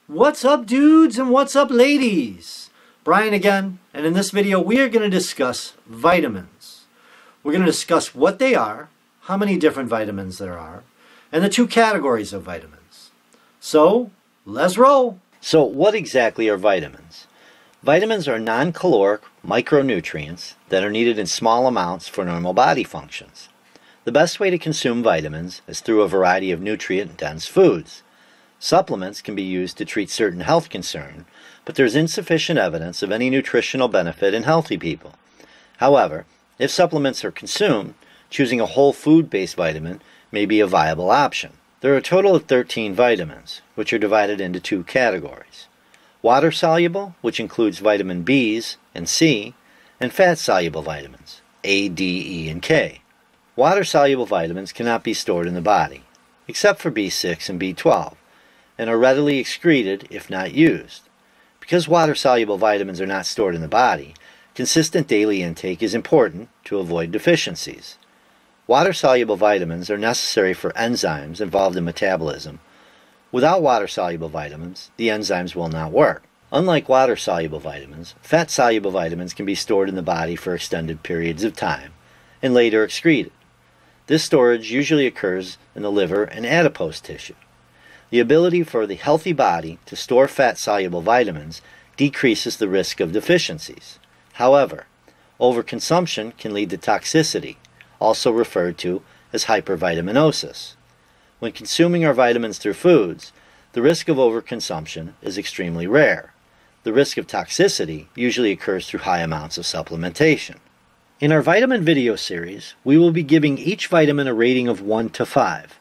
What's up, dudes, and what's up, ladies? Bryan again, and in this video we are going to discuss vitamins. We're going to discuss what they are, how many different vitamins there are, and the two categories of vitamins. So, let's roll! So what exactly are vitamins? Vitamins are non-caloric micronutrients that are needed in small amounts for normal body functions. The best way to consume vitamins is through a variety of nutrient-dense foods. Supplements can be used to treat certain health concerns, but there's insufficient evidence of any nutritional benefit in healthy people. However, if supplements are consumed, choosing a whole food-based vitamin may be a viable option. There are a total of 13 vitamins, which are divided into two categories. Water-soluble, which includes vitamin B's and C, and fat-soluble vitamins, A, D, E, and K. Water-soluble vitamins cannot be stored in the body, except for B6 and B12, and are readily excreted if not used. Because water-soluble vitamins are not stored in the body, consistent daily intake is important to avoid deficiencies. Water-soluble vitamins are necessary for enzymes involved in metabolism. Without water-soluble vitamins, the enzymes will not work. Unlike water-soluble vitamins, fat-soluble vitamins can be stored in the body for extended periods of time and later excreted. This storage usually occurs in the liver and adipose tissue. The ability for the healthy body to store fat-soluble vitamins decreases the risk of deficiencies. However, overconsumption can lead to toxicity, also referred to as hypervitaminosis. When consuming our vitamins through foods, the risk of overconsumption is extremely rare. The risk of toxicity usually occurs through high amounts of supplementation. In our vitamin video series, we will be giving each vitamin a rating of 1 to 5.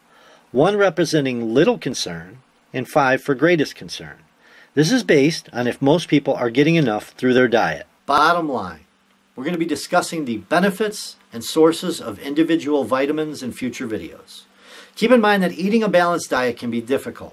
1 representing little concern, and 5 for greatest concern. This is based on if most people are getting enough through their diet. Bottom line, we're going to be discussing the benefits and sources of individual vitamins in future videos. Keep in mind that eating a balanced diet can be difficult,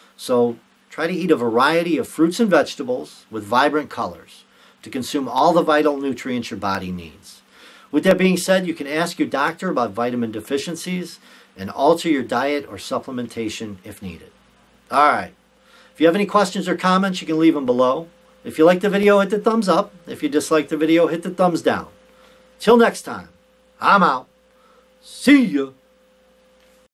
so try to eat a variety of fruits and vegetables with vibrant colors to consume all the vital nutrients your body needs. With that being said, you can ask your doctor about vitamin deficiencies and alter your diet or supplementation if needed. Alright, if you have any questions or comments, you can leave them below. If you like the video, hit the thumbs up. If you dislike the video, hit the thumbs down. Till next time, I'm out. See ya.